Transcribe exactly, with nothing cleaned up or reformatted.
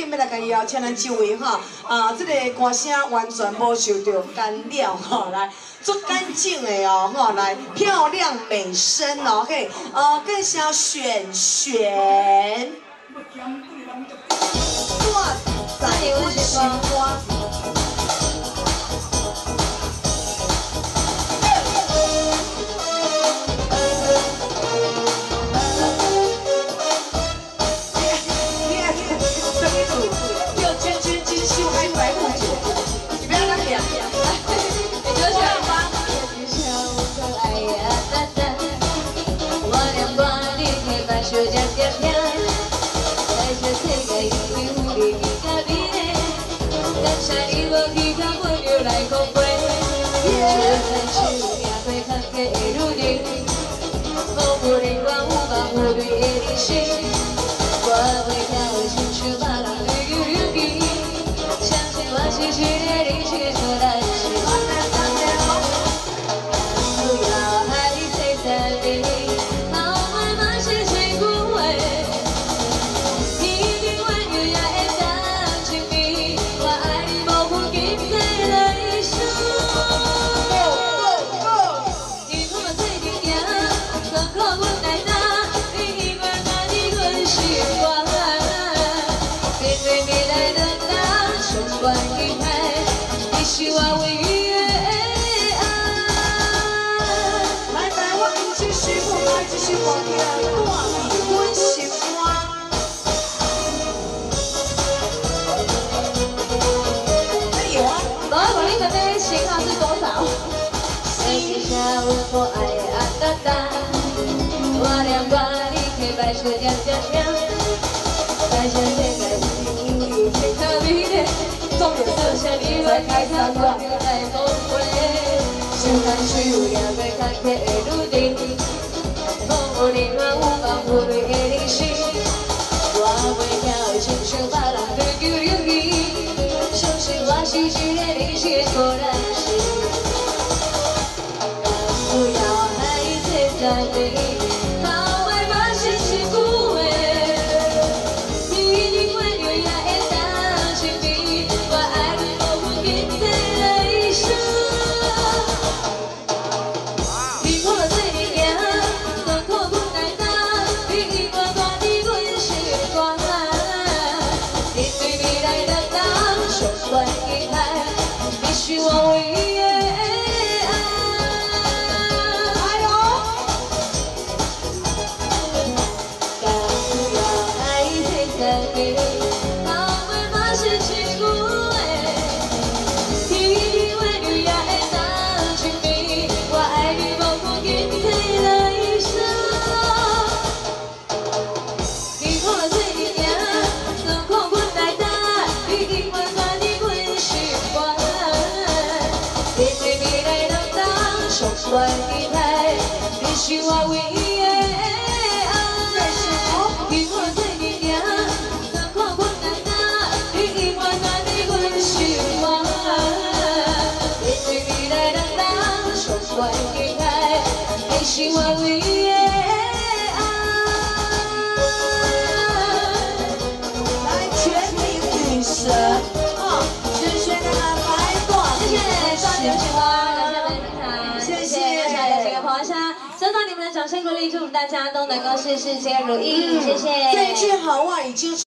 紧要来甲伊邀请咱这位哈，啊，这个歌声完全无受到干扰哈，来做干净的哦，哈，来漂亮美声哦，嘿，呃，更是要选选。哇塞，温馨歌。 就这点点，在这世界有你你甲你的，感谢你无去甲阮又来后悔。就算手也会看给如你，风不灵光无法无对的理性，我会跳进去把浪绿油油的，相信我是去的你去做的事。不要害谁在你。 是我唯一的爱。来来，我们继续，我们继续往前，大地温馨歌。那有啊，老二管理的那型号是多少？写下我爱啊哒哒，我俩把你黑白手点点点，在这世界有最特别的。 重点是像你来开场我就在崩溃，想看手也会看起的路顶，风无灵光无法无对的理性，我会跳进手把浪对丢留意，相信我是一个理性果然是，不要害谁在你。 是我唯一的爱。哎呦！但不要爱谁在你，后尾嘛是辛苦的。天天为你也会当亲密，我爱你无负今天的生。你看了这一年，怎可困难的，你永远在你阮心肝。 我期待你是我唯一的爱，因我做你行，怎看困难啊？你永远在你阮心肝，面对未来人人上我期待你是我唯一的爱。来，全民女神啊，轩轩的白短，谢谢双流雪花。 收到你们的掌声鼓励，祝福大家都能够事事皆如意，谢谢。这句好话已经。